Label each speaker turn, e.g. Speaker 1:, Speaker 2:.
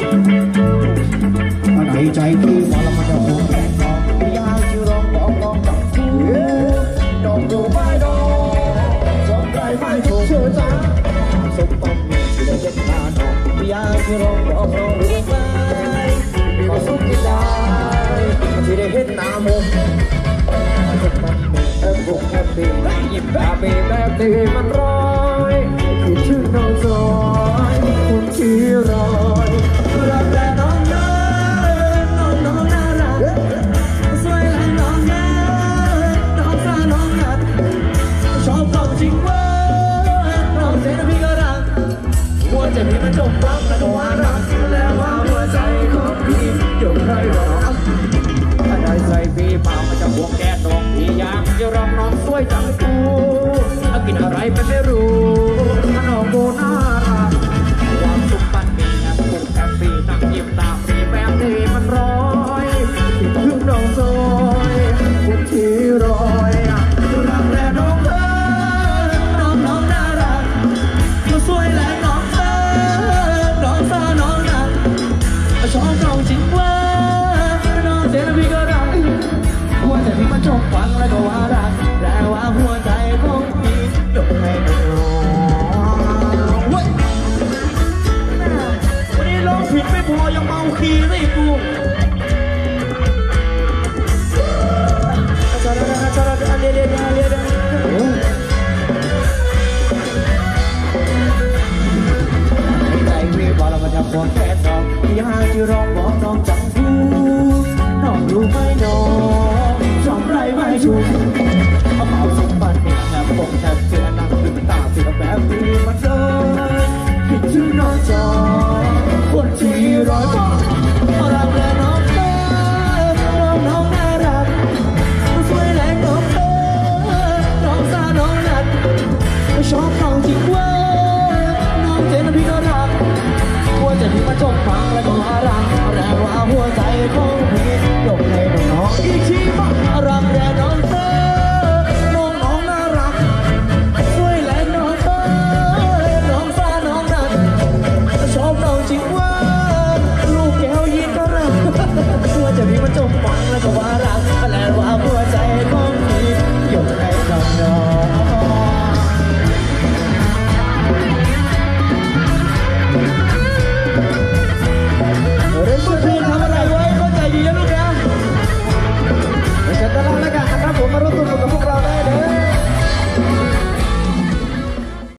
Speaker 1: ในใจพี่หมอลำมันจะห่วงแค่น้องอยากจะร้องบอกน้องกับกูดอกดูไม่ดอกสองใจไม่ถูกเชื่อใจสมต้องมีที่ได้เย็นตาน้องอยากจะร้องบอกน้องรู้ไหมขอสุขที่ได้ที่ได้เห็นหน้ามุมแอบบุกแอบดีหยิบแบบเบแบบดีมันร้อยคิดถึงน้องจอยคนที่รอยรักแต่น้องน้องน่ารักสวยและน้องน่าน้องตาน้องนัดชอบเขาจริงว่าน้องเสียพี่ก็รักหัวใจพี่มันจมปักและก็ว่ารักแล้วว่าหัวใจของพี่ยกให้รอถ้าได้ใจพี่เปล่ามันจะห่วงแก่น้องพี่อยากจะร้องน้องสวยจังกูกินอะไรไปไม่รู้น้องโบน่ารักความสุขมันมีแอบปุกแอบปีนั่งยิ้มตามรีแบบนี้มันร้อยคิดถึงน้องซอยคนที่รอยรักแต่น้องเธอน้องน่ารักสวยและน้องเธอน้องตาน้องนักชอบน้องจริงว่าน้องเสียพี่ก็รักหัวใจพี่มันจมฟังแล้วก็ว่ารักแต่ว่าหัวใจของพี่ยกให้น้องวันนี้ร้องผิดไม่พอยังเมาคีย์เลยกูใจพี่บอกเรามาจากความแค่น้องอยากจะร้องบอกน้องจังกูน้องรู้ไหมน้องชอบไรไม่ชูเอาเผาสมบัติเนี่ยแทบปกแทบเสียนั่งดึงตาเสียแบบนี้มันเลยคิดถึงน้องจอยคนที่รอยบอกรักและน้องเธอน้องน่ารักสวยและน้องเธอน้องตาน้องนัดชอบน้องจริงว่าน้องเจนพี่ก็รักหัวใจพี่มาจมฟังและก็รักแรงว่าหัวใจของพี่ยกให้